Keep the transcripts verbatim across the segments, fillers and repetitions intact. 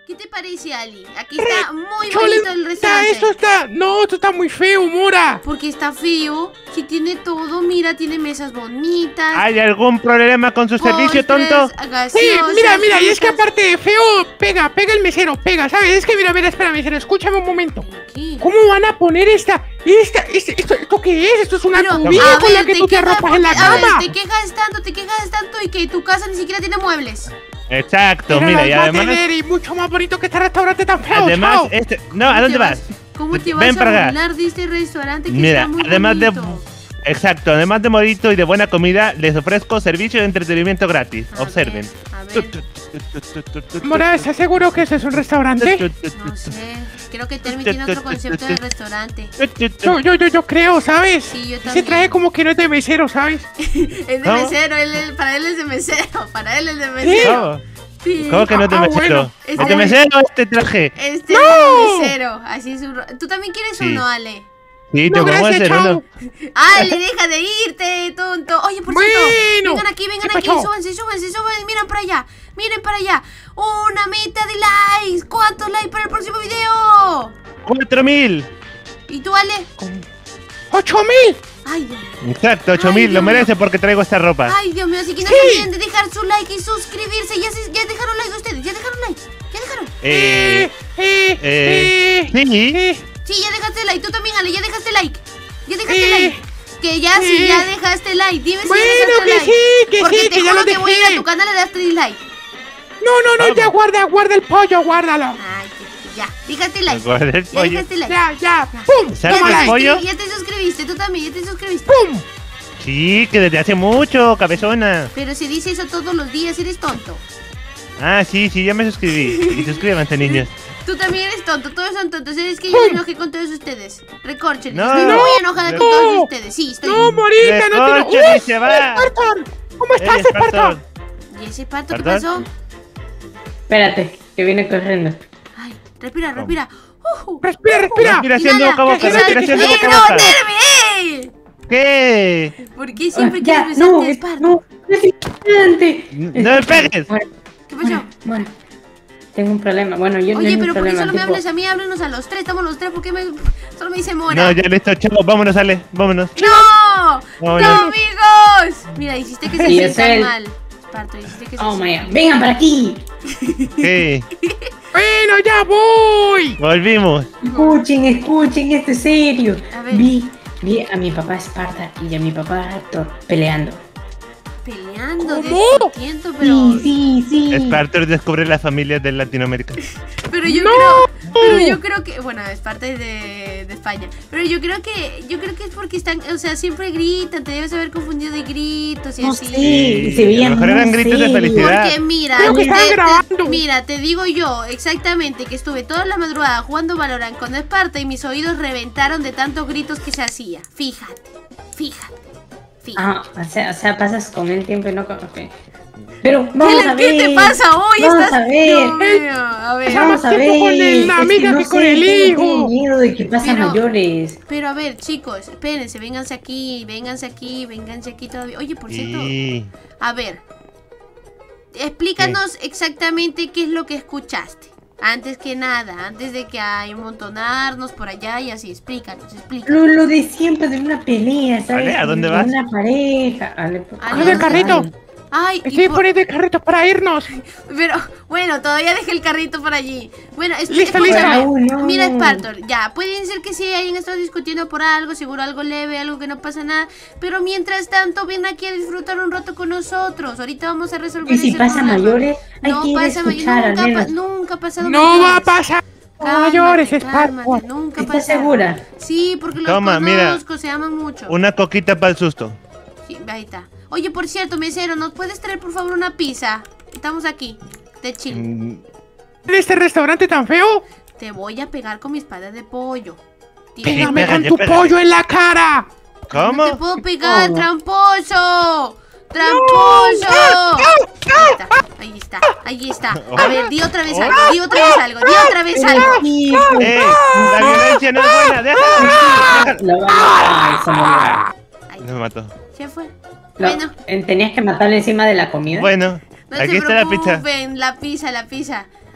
¿Qué te parece, Ali? Aquí está muy Chole, bonito el restaurante. Esto está... No, esto está muy feo, Mora. Porque está feo. Si tiene todo, mira, tiene mesas bonitas. ¿Hay algún problema con su servicio, tonto? Sí, mira, mira, y es que aparte de feo, pega, pega el mesero, pega, ¿sabes? Es que mira, mira, espera, mesero, escúchame un momento. ¿Qué? ¿Cómo van a poner esta, esta, este, esto, esto qué es? Esto es una Pero, cubilla a con la ver, que te tú te quejas arropas en la porque- a ver, cama. te quejas tanto, te quejas tanto y que tu casa ni siquiera tiene muebles. Exacto, Pero mira, las y va a además... tener y mucho más bonito que este restaurante tan feo, Además, chao. este... No, ¿a dónde te vas? ¿Cómo te Ven vas para a acá. burlar de este restaurante que Mira, está muy además de... bonito? Exacto, además de bonito y de buena comida, les ofrezco servicio de entretenimiento gratis. A Observen. ver, a ver. Mora, ¿estás seguro que ese es un restaurante? No sé, creo que Termi tiene otro concepto de restaurante. Yo, yo, yo, yo creo, ¿sabes? Sí, yo Se también. trae como que no es de mesero, ¿sabes? Es de ¿Cómo? mesero, él, él- para él es de mesero, para él es de mesero. ¿Cómo? Sí. ¿Cómo que no es de Ah, mesero? bueno. ¿Es Este- de mesero este traje? Este ¡No! es de mesero, así es un... ro- ¿Tú también quieres Sí. uno, Ale? Sí, te No, vamos a gracias, hacer chao. uno. Ale, deja de irte, tonto. Oye, por cierto, Bueno. vengan aquí, vengan ¿Qué aquí, pasó? súbanse, súbanse, súbanse, miren para allá, miren para allá. Una meta de likes. ¿Cuántos likes para el próximo video? ¡Cuatro mil! ¿Y tú, Ale? ¡Ocho mil! Ay, Dios mío. Exacto, ocho Ay, mil. Lo Dios. merece porque traigo esta ropa. Ay, Dios mío, así que no Sí. se olviden de dejar su like y suscribirse. Ya, se- ya dejaron like ustedes, ya dejaron like, ya dejaron. Eh... eh, Eh... eh, Sí. eh. Sí, ya dejaste like, tú también, Ale, ya dejaste like. Ya dejaste Eh. like. Que ya, sí, Eh. ya dejaste like. Dime si Bueno, ya dejaste que like. sí, que Porque sí, te que ya juro lo que voy a ir a dejé. tu canal y le das dislike. No, no, no, Vamos. ya guarda, guarda el pollo, guárdalo. Ay, que- que ya. Dejaste like. Guarda el Ya pollo. dejaste like. Ya, ya, pum, ¿Sabes toma el like. pollo? Ya te suscribiste, tú también, ya te suscribiste. Pum. Sí, que desde hace mucho, cabezona. Pero se dice eso todos los días, eres tonto. Ah, sí, sí, ya me suscribí. Y suscríbanse, niños. Tú también eres tonto, todos son tontos. Es que yo me enojé con todos ustedes. Recórcheles. No. Estoy muy enojada con No. todos ustedes. Sí, estoy. No, Morita, no te lo... Recorcholis ¡Uy, se va. Spartan! ¿Cómo estás, Eres Spartan? Spartan. ¿Y ese pato qué ¿Perdón? pasó? Espérate, que viene corriendo. Ay, respira, respira. Uh, Respira, respira. Respiración de Inhala, boca a boca, exhala. respiración de ¡Eh, boca a no, boca. Termi! ¿Qué? ¿Por qué siempre Ah, ya, quieres no, besarte, Esparto? no, no es importante. No me pegues. Bueno, ¿Qué pasó? bueno, bueno, tengo un problema. Bueno, yo no Oye, tengo pero un ¿por qué problema. solo me tipo- hablas a mí? Háblanos a los tres, estamos los tres, ¿por qué me... solo me dice Mora? No, ya listo, chao. Vámonos, Ale. Vámonos. ¡No! Vámonos. ¡No, amigos! Mira, hiciste que se Sí, es sientan él. mal. Esparto, hiciste que se Oh my sientan god, vengan para aquí. ¿Qué? Bueno, ya voy. Volvimos. Escuchen, escuchen, esto es serio. A ver. Vi, vi a mi papá Esparta y a mi papá Raptor peleando. peleando, ¿Cómo? discutiendo, pero... Sí, sí, sí. Spartor descubre las familias de Latinoamérica. Pero yo ¡No! creo, pero yo creo que, bueno, es parte de, de España. Pero yo creo que, yo creo que es porque están, o sea, siempre gritan, te debes haber confundido de gritos y No así. sé, se a lo veían mejor muy eran gritos de serios. felicidad. Porque mira, Creo que te- estaban te- grabando. mira, te digo yo exactamente que estuve toda la madrugada jugando Valorant con Esparta y mis oídos reventaron de tantos gritos que se hacía. Fíjate, fíjate, fíjate. Ah, o sea, o sea, pasas con el tiempo y no con... ok. Pero vamos ¿Qué, a ¿Qué ver. te pasa hoy? Vamos Estás... a ver. Dios mío, a ver. Vamos a Más tiempo ver. con el- la Es amiga no que con sé, el tengo- hijo. tengo miedo de que pasen Pero- mayores. Pero a ver, chicos, espérense, vénganse aquí, vénganse aquí, vénganse aquí todavía. Oye, por cierto, Sí. a ver, explícanos exactamente qué es lo que escuchaste. Antes que nada, antes de que hay montonarnos por allá y así, explícanos, explícanos. Lo, lo de siempre de una pelea, ¿sabes? Ale, ¿a dónde De vas? una pareja. Ale, por- Ale, Coge el ¿dónde carrito. vas? Ay, y Estoy por- poniendo el carrito para irnos. pero bueno, todavía dejé el carrito por allí. Bueno, es, Listo, escúchame, listo. Raúl, no. mira, Spartor, ya, pueden ser que sí hayan estado discutiendo por algo, seguro algo leve, algo que no pasa nada, pero mientras tanto, ven aquí a disfrutar un rato con nosotros. Ahorita vamos a resolver Y si ese pasa problema. mayores, hay No que ir a pasa may- escuchar al nunca, pa- menos. nunca ha pasado No mayores. va a pasar. Cálmate, Mayores, cálmate, Spartan. nunca ¿Estás pasa. segura? Sí, porque los Toma, mira. conozco, se aman mucho. Una coquita para el susto. Sí, ahí está. Oye, por cierto, mesero, ¿nos puedes traer por favor una pizza? Estamos aquí, de chill. Mm, ¿En este restaurante tan feo? Te voy a pegar con mi espada de pollo. Tío, Pégame con pégale, tu pégale. pollo en la cara. ¿Cómo? No te puedo pegar, ¿Cómo? tramposo. ¡Tramposo! Ahí está, ahí está, ahí está. A ver, di otra vez algo, di otra vez algo, di otra vez algo. Sí, ¡Eh! La violencia no es buena, déjalo. déjalo. lo van a... se murió. Ahí, No me mató. se fue. Lo- Bueno, eh, tenías que matarle encima de la comida. Bueno, no aquí se está la pizza. preocupen, la pizza, la pizza.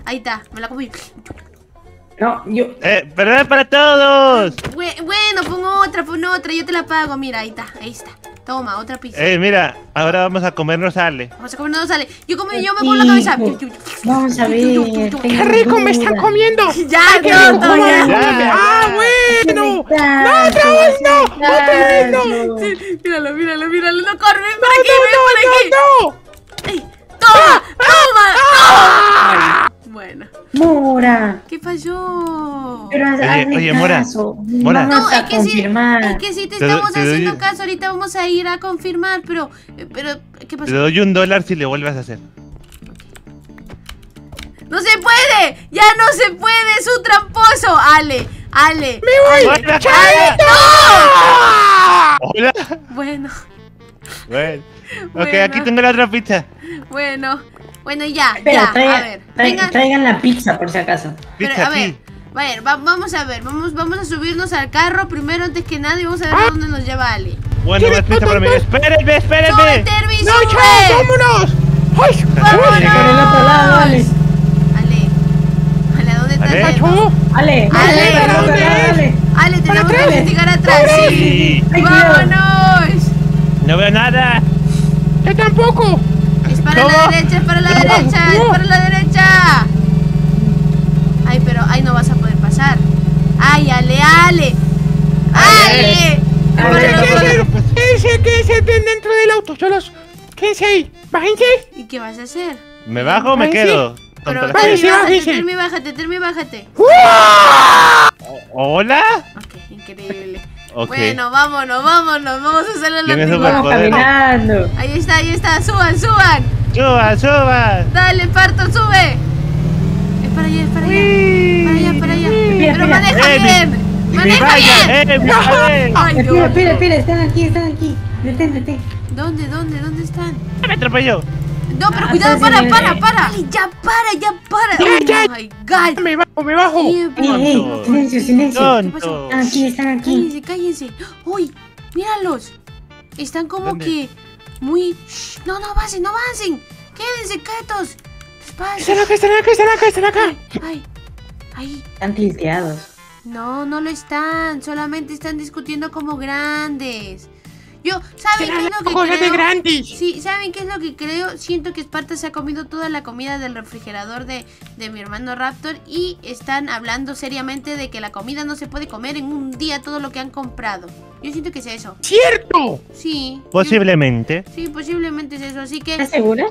Ahí está, me la comí. No, yo. Eh, perdón para todos. Bue- Bueno, pon otra, pon otra, yo te la pago. Mira, ahí está, ahí está. Toma, otra pizza. Eh, mira, ahora vamos a comernos Ale. Vamos a comer, no sale. Yo como, yo me pongo la cabeza. Vamos a ver. ¡Qué rico me están comiendo! Ya, ¡Ay, qué no, rico! no, ya. Ya. ¡Ah, bueno! ¡No, otra vez no! ¡Otra vez no! Sí, míralo, míralo, míralo. No corre, ven por ¡No, aquí, ven por aquí. no, no, no! Ey, ¡Toma! ¡Toma! ¡Toma! Bueno, Mora. ¿qué pasó? Pero haz- Oye, hazme oye, Mora, caso. Mora. Vamos No, a es que sí, confirmar. es que sí te Te doy- estamos te doy- haciendo caso. Ahorita vamos a ir a confirmar, pero, pero, ¿qué Te pasó? doy un dólar si le vuelvas a hacer. ¡No se puede! ¡Ya no se puede! ¡Es un tramposo! ¡Ale! ¡Ale! ¡Me voy! Ale, ¡Hola, Ale, ¡Ah! Hola. ¡no! Bueno, Bueno. Ok, Bueno. aquí tengo la otra pizza. bueno, bueno, ya, Espera, ya, traigan, a ver. tra- Venga, traigan la pizza por si acaso. pero, Pizza a ver, aquí. a ver, va- vamos a ver, vamos, vamos a subirnos al carro primero antes que nada y vamos a ver a dónde nos lleva Ale. Bueno, más pizza para mí. Espérenme, ¡Sube, espérenme. Termi, ¡No, sube! chao! ¡Vámonos! ¡Ay! ¡Vámonos! Por el otro lado, Ale. Ale, Ale, ¿a dónde estás Ale. yendo? ¡Macho! Ale, Ale, por el otro ¿dónde lado, es? Ale. Ale, tenemos que atrás! investigar atrás, sí. Sí. Ay, cuidado. ¡Vámonos! No veo nada. ¡Yo tampoco! Es para ¿Cómo? la derecha, es para la No, derecha, es no. para la derecha. Ay, pero ahí no vas a poder pasar. Ay, Ale, Ale. Ale. Es para Ale, el otro Quédense, lado. quédense, quédense dentro del auto. Yo los... Quédense ahí. Bájense. ¿Y qué vas a hacer? ¿Me bajo o me Ay, sí. quedo? Pero Tonto. Vale, Termi, sí, bájate, bájese. Termi, bájate, Termi, bájate. ¿Hola? Ok, increíble. Ok. Bueno, vámonos, vámonos. Vamos a hacerlo Tiene lo superpoder. Vamos caminando. Ahí está, ahí está. Suban, suban. Suba, suba. Dale, Parto, sube. Es para allá, es para allá. Para allá, para allá. Espera, Pero espera. maneja Eh, mi- bien. Mi Maneja valla, bien. eh, mi valla. Ay, Dios. Espera, espera, espera, están aquí, están aquí. Detén, detén. ¿Dónde, dónde, dónde están? Me atropelló. No, pero Ah, cuidado, estás para, en el- para, para. Ay, ya para, ya para. Ya, Oh ya. my God. Me bajo, me bajo. Tiempo. Ey, ey, Tonto. silencio, silencio. Tonto. Están aquí, están aquí. Cállense, cállense. Uy, míralos. Están como ¿Dónde? que muy... Shh, no, no avancen, no avancen. Quédense quietos. Están Despacio. acá, están acá, están acá, están acá. Ay, ay, ay. Están tilteados. No, no lo están. Solamente están discutiendo como grandes. Yo, ¿saben qué Serán es lo que cosas de creo? grandes. Sí, ¿saben qué es lo que creo? Siento que Esparta se ha comido toda la comida del refrigerador de, de mi hermano Raptor y están hablando seriamente de que la comida no se puede comer en un día todo lo que han comprado. Yo siento que es eso. ¡Cierto! Sí. yo- Posiblemente. sí, posiblemente es eso. Así que ¿Estás segura?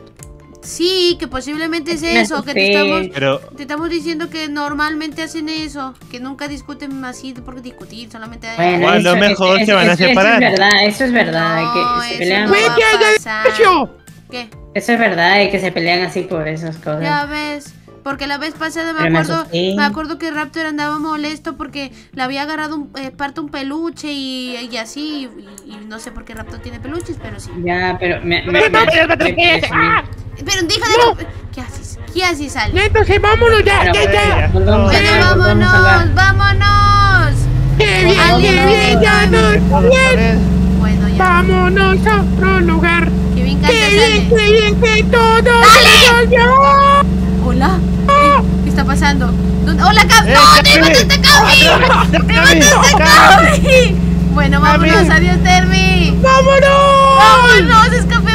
sí, que posiblemente es Me eso. Que te asusté. estamos, Pero te estamos diciendo que normalmente hacen eso. Que nunca discuten así por discutir. Solamente... O a lo eso- mejor eso- se van a eso- separar. Eso es verdad, eso es verdad. No, que se eso pelean. no ¡Vete va a allá pasar. despacio! ¿Qué? Eso es verdad, y que se pelean así por esas cosas. Ya ves, porque la vez pasada me Pero me acuerdo, asusté. me acuerdo que Raptor andaba molesto porque le había agarrado un, eh, parte un peluche y, y así, y, y no sé por qué Raptor tiene peluches, pero sí. Ya, pero me. me, No, me- no, no, no, me- no, me- ah. Pero deja de... No. ¿Qué haces? ¿Qué haces, Ale? Ya, entonces vámonos ya, Pero, ya, pero, ya. nos vamos a Bueno, salvar, nos vamos a salvar. vámonos, vámonos. ¡Qué bien, Ale, qué bien! ¡Ya nos bien! Bueno, ya. ¡Vámonos a otro lugar! Qué bien ¡Qué cantas, bien, Ale. qué bien que todo se resolvió! Hola. ¿Qué, qué está pasando? ¿Dónde- ¡Hola, Cam! Eh, ¡No, te Cami. mataste, Cami! ¡Te mataste, Cami! Bueno, vámonos. Adiós, Termi. ¡Vámonos! ¡Vámonos, escapé!